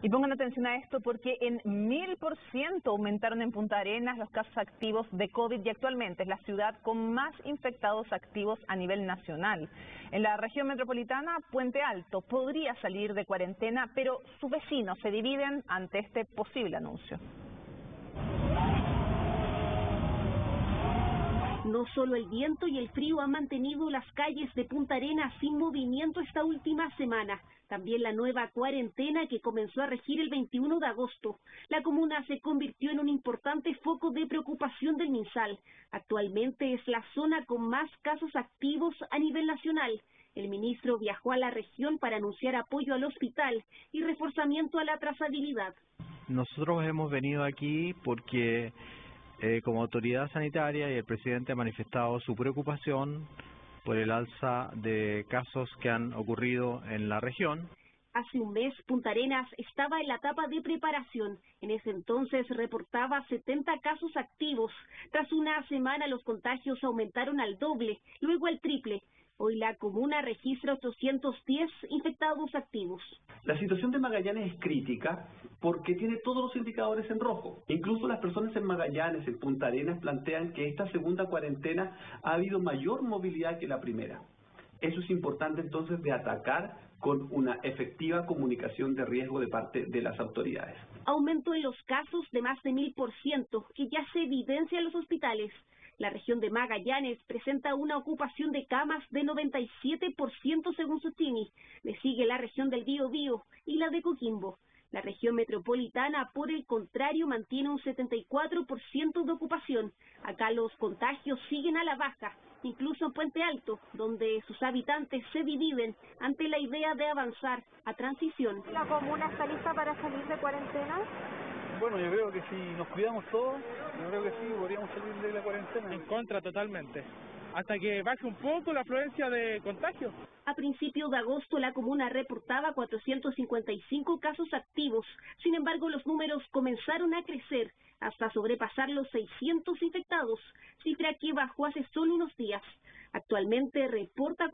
Y pongan atención a esto porque en 1000% aumentaron en Punta Arenas los casos activos de COVID y actualmente es la ciudad con más infectados activos a nivel nacional. En la región metropolitana, Puente Alto podría salir de cuarentena, pero sus vecinos se dividen ante este posible anuncio. No solo el viento y el frío han mantenido las calles de Punta Arenas sin movimiento esta última semana. También la nueva cuarentena que comenzó a regir el 21 de agosto. La comuna se convirtió en un importante foco de preocupación del MinSal. Actualmente es la zona con más casos activos a nivel nacional. El ministro viajó a la región para anunciar apoyo al hospital y reforzamiento a la trazabilidad. Nosotros hemos venido aquí porque como autoridad sanitaria y el presidente ha manifestado su preocupación por el alza de casos que han ocurrido en la región. Hace un mes, Punta Arenas estaba en la etapa de preparación. En ese entonces reportaba 70 casos activos. Tras una semana los contagios aumentaron al doble, luego al triple. Hoy la comuna registra 810 infectados activos. La situación de Magallanes es crítica porque tiene todos los indicadores en rojo. Incluso las personas en Magallanes, en Punta Arenas, plantean que esta segunda cuarentena ha habido mayor movilidad que la primera. Eso es importante entonces de atacar con una efectiva comunicación de riesgo de parte de las autoridades. Aumento en los casos de más de 1000% que ya se evidencia en los hospitales. La región de Magallanes presenta una ocupación de camas de 97% según Sotini. Le sigue la región del Biobío y la de Coquimbo. La región metropolitana, por el contrario, mantiene un 74% de ocupación. Acá los contagios siguen a la baja, incluso en Puente Alto, donde sus habitantes se dividen ante la idea de avanzar a transición. ¿La comuna está lista para salir de cuarentena? Bueno, yo creo que si nos cuidamos todos, yo creo que sí, podríamos salir de la cuarentena. En contra totalmente, hasta que baje un poco la afluencia de contagios. A principios de agosto la comuna reportaba 455 casos activos, sin embargo los números comenzaron a crecer hasta sobrepasar los 600 infectados, cifra que bajó hace solo unos días. Actualmente reporta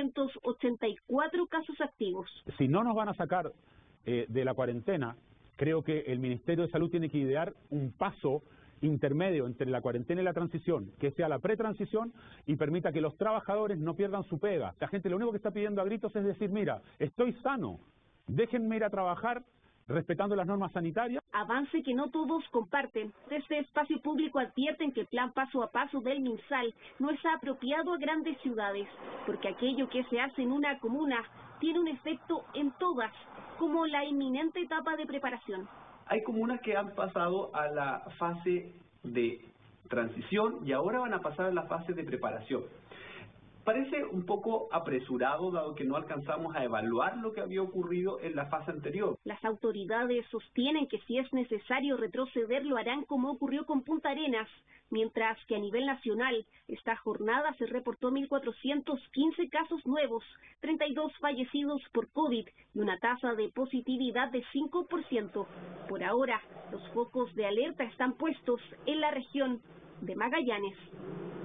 484 casos activos. Si no nos van a sacar de la cuarentena, creo que el Ministerio de Salud tiene que idear un paso intermedio entre la cuarentena y la transición, que sea la pretransición y permita que los trabajadores no pierdan su pega. La gente lo único que está pidiendo a gritos es decir, mira, estoy sano, déjenme ir a trabajar respetando las normas sanitarias. Avance que no todos comparten. Desde Espacio Público advierten que el plan paso a paso del MinSal no es apropiado a grandes ciudades, porque aquello que se hace en una comuna tiene un efecto en todas, como la inminente etapa de preparación. Hay comunas que han pasado a la fase de transición y ahora van a pasar a la fase de preparación. Parece un poco apresurado, dado que no alcanzamos a evaluar lo que había ocurrido en la fase anterior. Las autoridades sostienen que si es necesario retroceder lo harán como ocurrió con Punta Arenas, mientras que a nivel nacional esta jornada se reportó 1415 casos nuevos, 32 fallecidos por COVID y una tasa de positividad de 5%. Por ahora, los focos de alerta están puestos en la región de Magallanes.